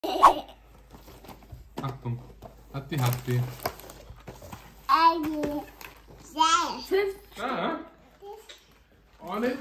Achtung. Hatti. Ah. Oh, nicht.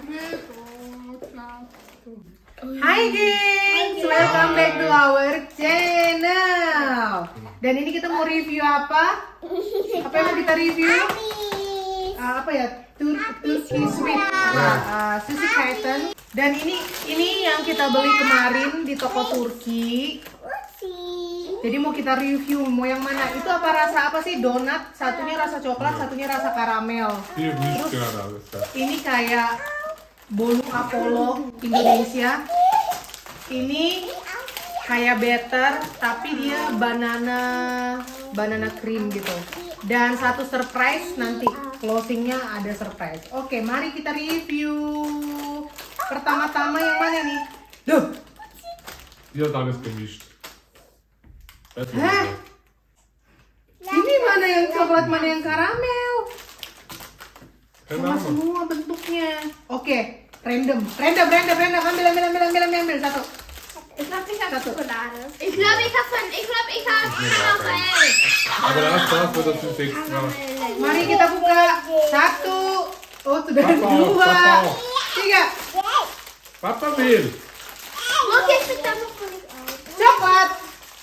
Hai gengs, welcome back to our channel. Dan ini kita mau review apa? Apa yang mau kita review? Apa ya? Turkey sweet, sushi kaitan. Dan ini yang kita beli kemarin di toko Turki. Jadi mau kita review, mau yang mana? Itu apa rasa apa sih? Donat, satunya rasa coklat, satunya rasa karamel. Terus ini kayak bolu Apollo Indonesia. Ini kayak batter, tapi dia banana cream gitu. Dan satu surprise nanti closingnya ada surprise. Oke, mari kita review. Pertama-tama yang mana nih? Duh. Dia hat alles gemischt. Hah? Ini mana yang coklat, mana yang karamel? Sama semua bentuknya. Oke, random. Ambil satu. Ich glaube, ich habe Satu. Schokolade. Ich glaube, ich habe Karamell. Aber das wird das extra. Mari kita buka. Satu. Oh, sudah Papa, dua. Papa. Tiga. Papa will. Okay, ich bin da noch nicht aus. Coklat.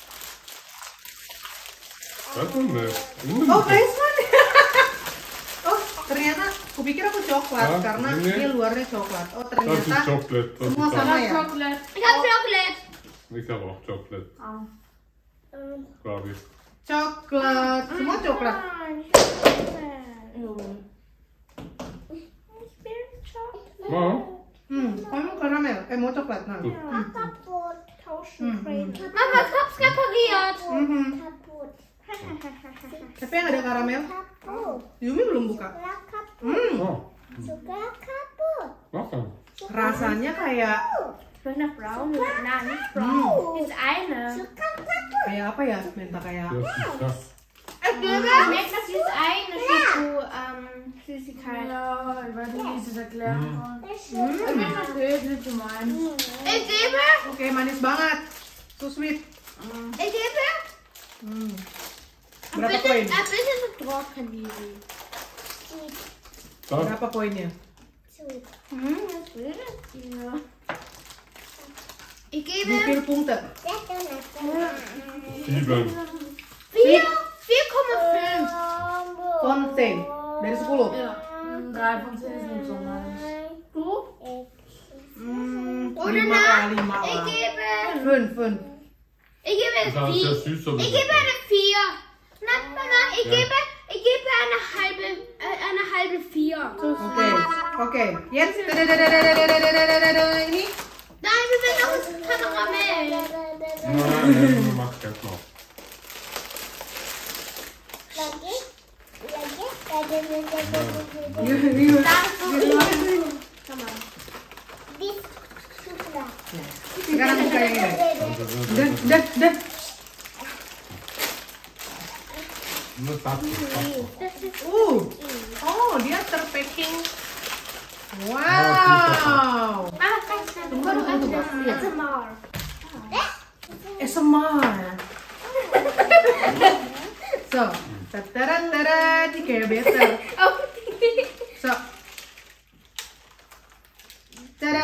Das ist nicht. Oh, basement. Oh, ternyata kupikir aku coklat Ah, karena ini. ini luarnya coklat. Oh, Das ternyata ist Chocolate. Das semua ist sama auch. ya. Chocolate. Ich habe Chocolate. Ich habe auch Chocolate, glaube ich. Coklat. Semua coklat. Ich will Chocolate. Mau? Kamu karamel. Mau coklat. Nah. Kaputt. Tauschen. Mama, ich hab's repariert. Kaputt. Tapi yang ada karamel. Kaputt. Yumi belum buka. Kaputt. Oh, Sogar kaputt. was denn? Rasanya kayak Schmeckt nach braun. Nein, nicht braun. Ist eine. Sogar kaputt. kayak apa ya? Menta kayak. Ja, sicher. Schmeckt nach dieses eine Süßigkeit. Ja, ich weiß nicht, wie ich das erklären kann. Das ist Okay, ist nicht so meins. Ich gebe. Oke, manis banget. So sweet. Ich gebe. Berapa poin? Ein bisschen zu trocken, Lili. Das? Berapa poinnya? sweet. Was will das hier? Ich gebe Bukir punkte. Das ist nicht 7. 4,5. Von 10. Dari 10. Ja, 3 von 10 ist nicht so meins. Du? 5 Oder lah, na? 5 Ich lah. gebe. 5. Ich gebe Das ist auch sehr 4. süß. aber Ich gebe eine 4. Na, Mama, ich gebe eine halbe 4. Oke. Jetzt. Ini. Nein, wir will noch ein Karamell. Nein, mach jetzt noch. Sekarang buka yang ini. Udah. Nur satu. Oh, dia terpacking. Wow. Mama, kannst du Tunggu. ASMR. ASMR. So, tataran, ini kayak better. So, tada.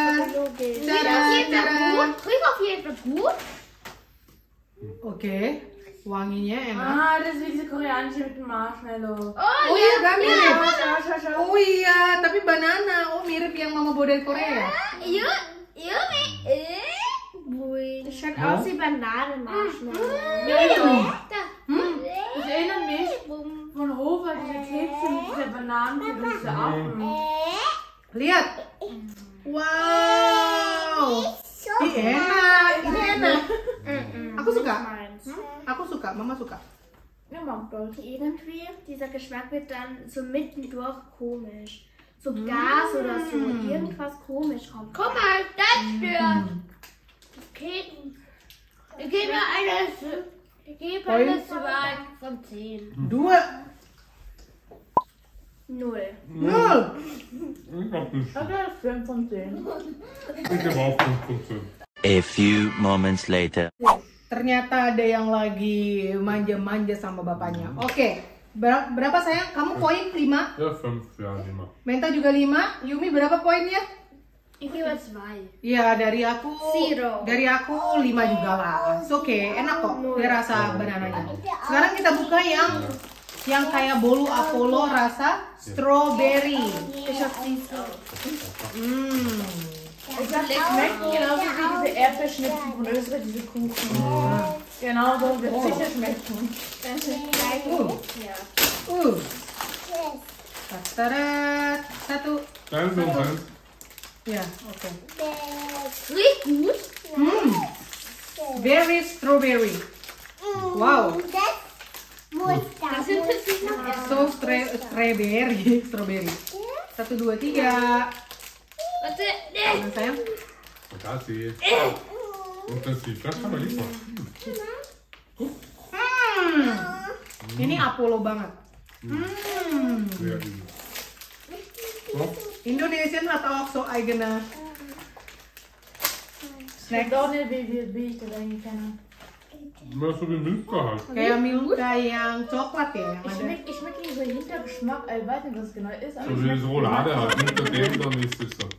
Riecht auf jeden Fall gut. Oke, wanginya enak. Ah, das ist wie diese koreanische mit dem Marshmallow. Oh iya, gak mirip. Schau. Oh iya, tapi banana. Oh, mirip yang mama bawa dari Korea. Ja. Das schaut aus wie Bananenmarshmallow. Da. Das erinnert mich von Hofer, diese Kekse mit dieser Bananenbrot und dieser Affen. Lihat. Wow. Ini enak. Ini enak. Aku suka. Mama suka. Ja, mag das. Irgendwie, dieser Geschmack wird dann so mittendurch komisch. So Gas oder so. Irgendwas komisch kommt. Guck mal, das stört. Okay. Ich gebe eine 2 von 10. 2. 0. 0. Ich hab nicht. Okay, 5 von 10. Ich gebe auch 5 von 10. A few moments later. Ternyata ada yang lagi manja-manja sama bapaknya. Oke, berapa sayang? Kamu poin 5? Ja, 5, ja, 5. Menta juga 5. Yumi berapa poinnya? Ich gebe 2. Ya, dari aku 0. Dari aku 5 juga lah. Oke, enak kok. Dia rasa banananya. Sekarang kita buka yang kayak bolu Apollo rasa strawberry. Ich hab dies auch. Ich sag, die schmecken genauso wie diese Erdbeerschnipsen von Österreich, diese Kuchen. Genau so wird es sicher schmecken. Ja. Tarat. 1. 1 und 1. Ya, oke. Riecht gut. Very strawberry. Wow. Das sind jetzt noch So strawberry. 1, 2, 3. Warte, Mana sayang? Makasih. Intensif, das kann man liefern. Ini Apollo banget. Sehr gut. So, Indonesian hat auch so eigene Schmeckt Snacks. auch nicht, wie ich das eigentlich kenne. mehr so wie Milka halt. Kayak Milka yang coklat ya yang ada. Ich schmecke dieser Hintergeschmack, ich weiß nicht, was es genau ist, aber So wie diese Roulade halt. Unter dem dann ist es so.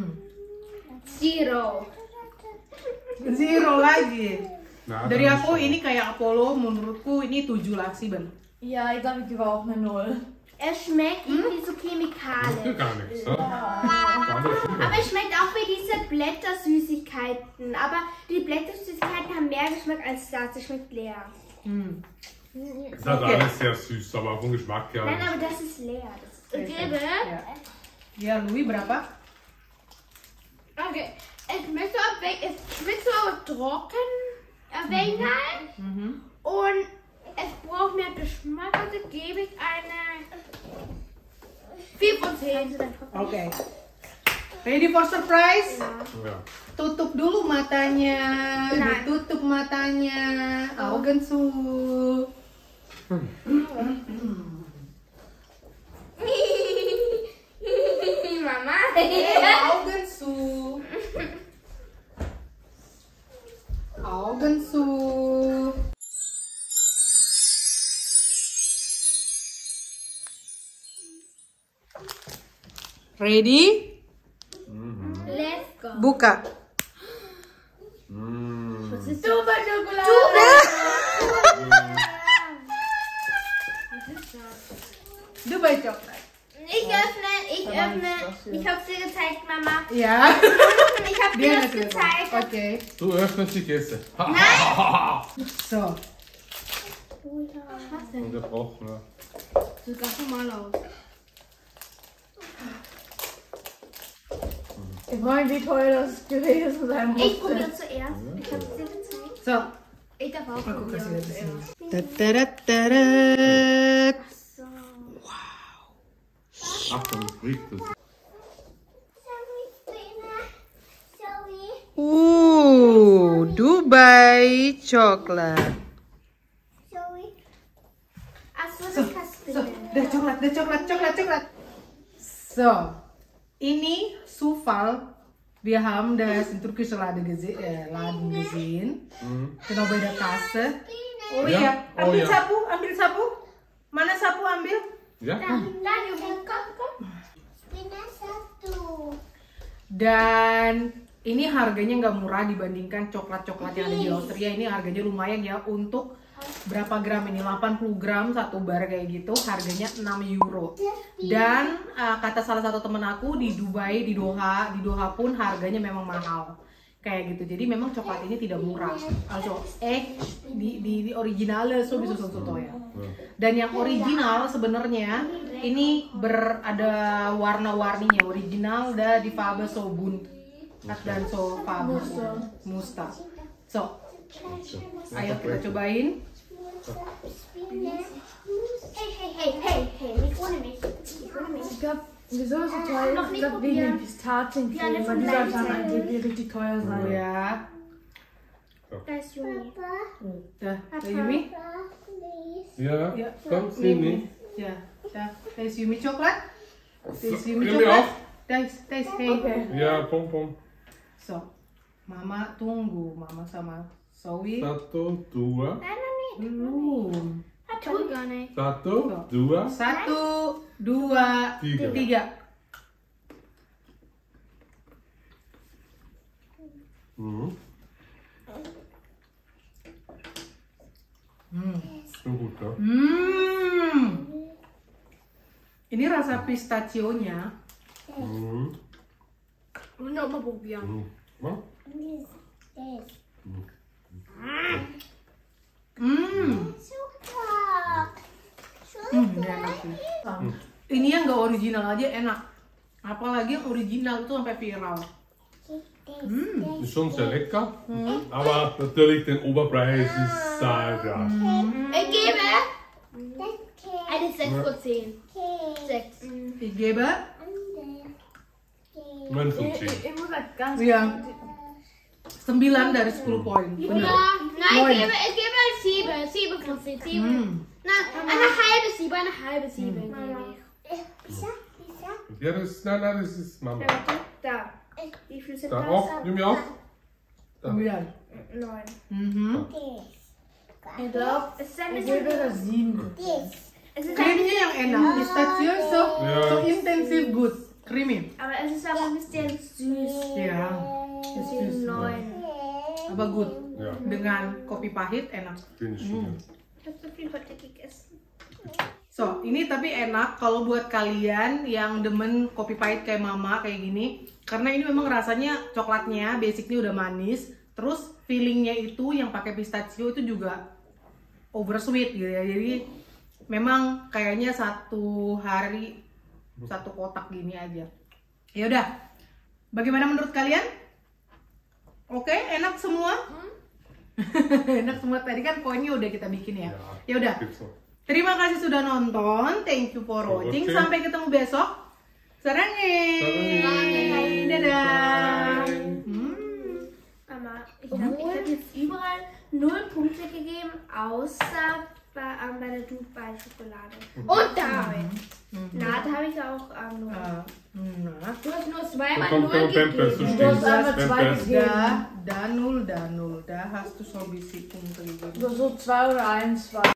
0. Zero lagi. Na, Dari dann aku ist ini kayak Apollo, menurutku ini 7 lah sih Ben. ja, ich glaube, ich gebe auch eine 0. Es schmeckt irgendwie so das Chemikalien. gar nichts. Ja? Gar nicht super. Aber es schmeckt auch wie diese Blättersüßigkeiten. Aber die Blättersüßigkeiten haben mehr Geschmack als das. Es schmeckt leer. Es ist halt alles sehr süß, aber vom Geschmack her. Nein, aber das ist leer. Ich gebe. Ya. Ya, Louis berapa? Okay. Es schmeckt so trocken. Ein wenig. Und es braucht mehr Geschmack. Also gebe ich eine 4 von 10. Oke. Ready for surprise? Ja. Tutup dulu matanya. Nah. Ditutup matanya. Augen zu. Mama. Augen zu. Augen zu. Ready? Let's go. Buka. Super Schokolade. Dubai coklat. Ich öffne. Ich hab's dir gezeigt, Mama. Ya. Ich hab dir das gezeigt. Oke. Du öffnest die Kiste. So. Unterbrochen, ja. Sieht ganz normal aus. Ich meine, wie teuer das gewesen sein muss. Ich probiere zuerst. Ich hab's dir gezeigt. So. Ich darf auch Aku kasih lihat probieren di sini. zuerst. Tatarat. So. Achtung, es riecht es. Dubai coklat. Achso, das kannst du So, nehmen. coklat. So, ini Sufal. Wir haben das in türkischer Laden gesehen. Genau bei der Kasse. Oh Ja, iya, oh ambil iya. sapu. Mana sapu ambil? Ja, komm. Dann, Junge, komm. Dan ini harganya nggak murah dibandingkan coklat-coklat yang ada di Austria. Ini harganya lumayan ya untuk berapa gram ini? 80 gram satu bar kayak gitu. Harganya 6 euro. Dan kata salah satu temen aku di Dubai, di Doha pun harganya memang mahal. Kayak gitu. Jadi memang coklat ini tidak murah. Also di originalnya so bisa soto ya. Dan yang original sebenarnya ini ada warna-warninya. Original dan di Farbe so bunt dan so Farbe Musta. So, ayo kita cobain. Hey, nicht ohne mich. Ich glaube, wieso ist es so teuer? Noch Ich nicht glaube, wegen probieren. den Pistaziencreme, Ja, weil von die soll Leipzig. dann angeblich richtig teuer sein. Ya, Da ist Juni. dah, Yumi. Ja, Ja, komm, sini. Ya, dah, das ist Yumi coklat. Das ist Yumi Yumi coklat. auch. Das ist hey. Okay. Ja, pom pom. So, Mama tunggu. Mama sama Zoe. 1, 2. Belum. Tut gar nicht. 1, 2. 1, 2, Tiga. 3. Schon gut, ne? Ini rasa pistachionya. Und noch mal probieren. Ja. Ini enak sih. Ini yang nggak original aja enak. Apalagi yang original itu sampai viral. Ist schon sehr lecker. Aber natürlich den Oberpreis ist sehr klar. Ich gebe eine 6 von 10. 6. Ich gebe 9 von 10. Ich muss halt ganz ya 9 dari 10 poin. Bener. Nein, ich gebe ein 7. 7 von 10. 7. Nein, eine halbe 7. Eine halbe 7 gebe ich. Ja, nein, das ist Mama. Ja, warte, da. Wie viel sind Da das? auch, nimm mir auf. 9. 9. Ich glaube, Es ist ein ich bisschen. gebe das 7. Es ist ein Krimnya yang enak. Pistachio so Ja. intensif good. Creamy. aber es ist aber ein bisschen süß. Ya. Es ist 9. aber good. Ja, Dengan kopi pahit enak. finde ich schon. Ich habe so viel heute gegessen. So, ini tapi enak kalau buat kalian yang demen kopi pahit kayak mama kayak gini. Karena ini memang rasanya coklatnya basicnya udah manis. Terus feelingnya itu yang pakai pistachio itu juga over sweet gitu ya. Jadi memang kayaknya satu hari satu kotak gini aja. Ya udah. Bagaimana menurut kalian? Oke, enak semua? Enak semua. Tadi kan poinnya udah kita bikin ya. Ya udah. Gibt's noch. Terima kasih sudah nonton. Thank you for watching. watching. Sampai ketemu besok. Sarangin. Sarangin. Dadah. Bye. Mama, ich habe jetzt überall 0 Punkte gegeben, außer bei der Dubai-Schokolade. Und da. Na, da habe ich auch 0. Nah, Du hast nur Da zweimal kommt 0 Pampers, so gegeben. Du hast steht's. einfach 2 Pampers. gegeben. da hast du so ein bisschen Punkte gegeben. So 2 oder 1 war.